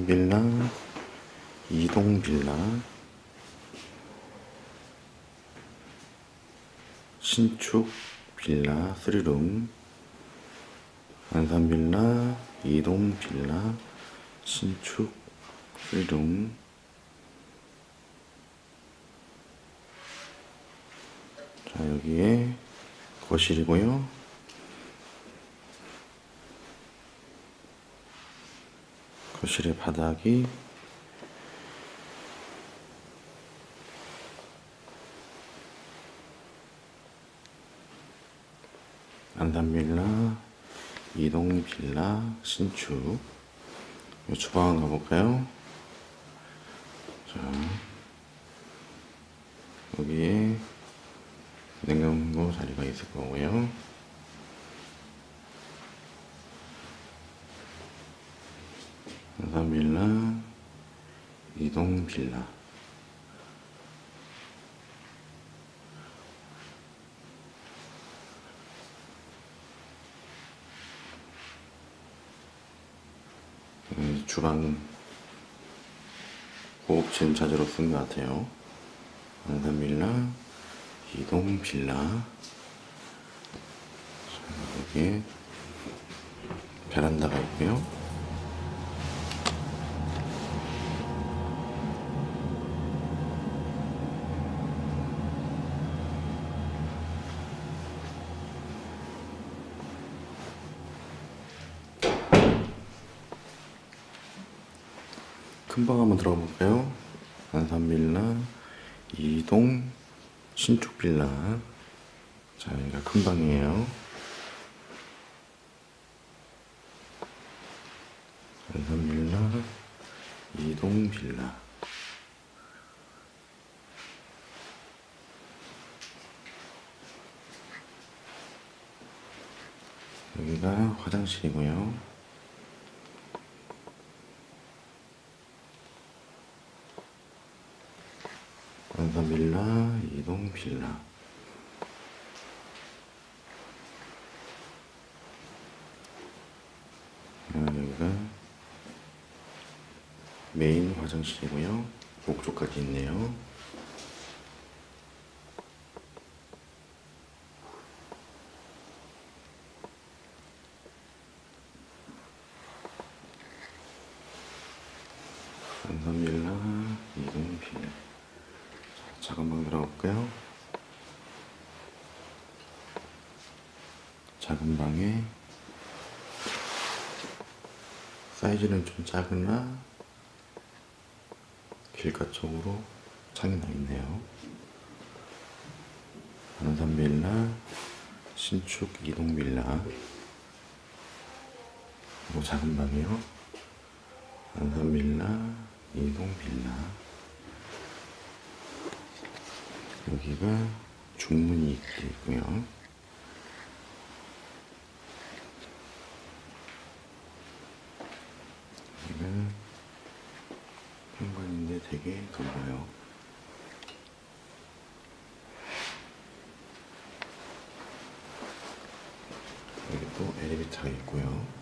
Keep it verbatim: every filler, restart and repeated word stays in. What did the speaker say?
안산빌라, 이동빌라, 신축 빌라 쓰리룸, 안산빌라, 이동빌라, 신축 쓰리룸. 자, 여기에 거실이고요. 거실의 바닥이 안산빌라, 이동빌라, 신축. 주방 한번 가볼까요? 자, 여기에 냉장고 자리가 있을 거고요. 안산빌라, 이동빌라. 음, 주방 고급진 자재로 쓴 것 같아요. 안산빌라, 이동빌라. 여기에 베란다가 있고요. 큰 방 한번 들어가 볼까요? 안산빌라, 이동, 신축빌라. 자, 여기가 큰 방이에요. 안산빌라, 이동빌라. 여기가 화장실이고요. 안산빌라, 이동빌라. 여기가 메인 화장실이고요. 목조까지 있네요. 안산빌라, 이동빌라. 작은 방 들어갈까요? 작은 방에 사이즈는 좀 작으나 길가 쪽으로 창이 나 있네요. 안산빌라, 신축 이동빌라. 그리고 작은 방이요. 안산빌라, 이동빌라. 여기가 중문이 있고요. 여기가 현관인데 되게 넓어요. 여기 또 엘리베이터가 있고요.